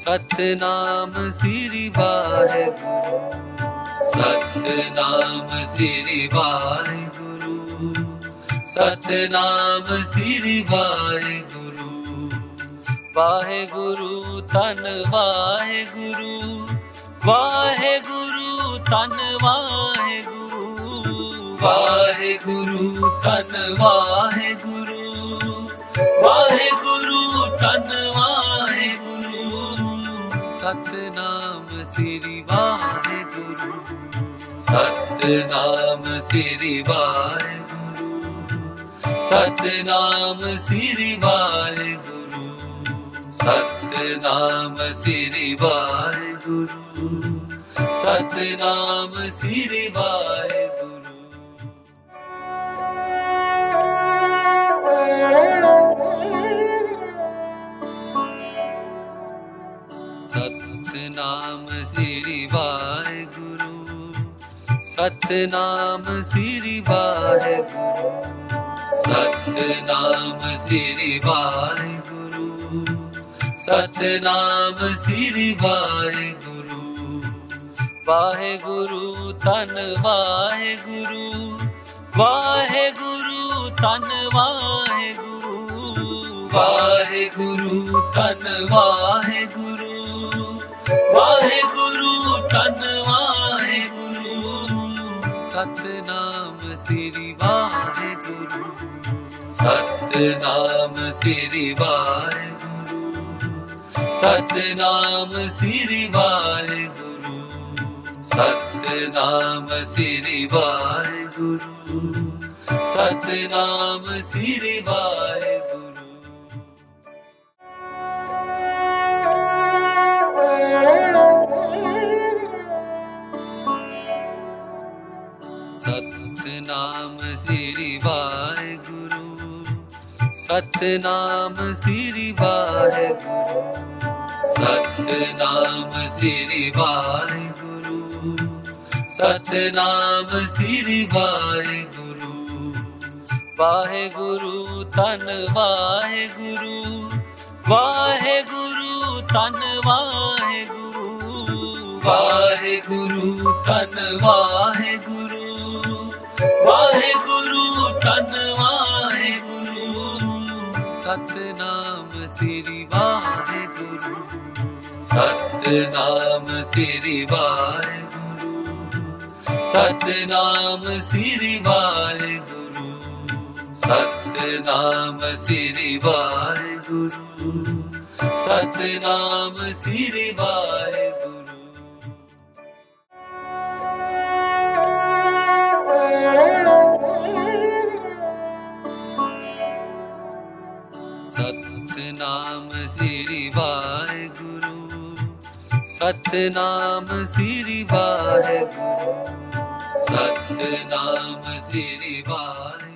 सतनाम श्री वाहेगुरु। सतनाम श्री वाहेगुरु। सतनाम श्री वाहेगुरु। वाहेगुरु तन वाहेगुरु। वाहेगुरु तन वाहेगुरु। वाहेगुरु तन वाहेगुरु। वाहेगुरु तन वाहेगुरु। सतनाम श्री वाहेगुरु। सतनाम श्री वाहेगुरु। सतनाम श्री वाहेगुरु। सतनाम श्री वाहेगुरु। सतनाम श्री वाहेगुरु। सतनाम श्री वाहेगुरु। सतनाम श्री वाहेगुरु। सतनाम श्री वाहेगुरु। सतनाम श्री वाहेगुरु। वाहेगुरु तन वाहेगुरु। वाहेगुरु तन वाहेगुरु। वाहेगुरु तन वाहेगुरु। वाहेगुरु तन वाहेगुरु। सतनाम श्री वाहेगुरु। सतनाम श्री वाहेगुरु। सतनाम श्री वाहेगुरु। सतनाम श्री वाहेगुरु। सतनाम श्री वाहेगुरु। सतनाम श्री वाहेगुरु। सतनाम श्री वाहेगुरु। सतनाम श्री वाहेगुरु। सतनाम श्री वाहेगुरु। वाहेगुरु तन वाहेगुरु। वाहेगुरु तन वाहेगुरु। वाहेगुरु तन वाहेगुरु। वाहेगुरु तन वाहेगुरु। सतनाम श्री वाहेगुरु। सतनाम श्री वाहेगुरु। सतनाम श्री वाहेगुरु। सतनाम श्री वाहेगुरु। सतनाम श्री वाहेगुरु। सतनाम श्री वाहेगुरु। सतनाम श्री वाहेगुरु। सतनाम श्री वाहेगुरु।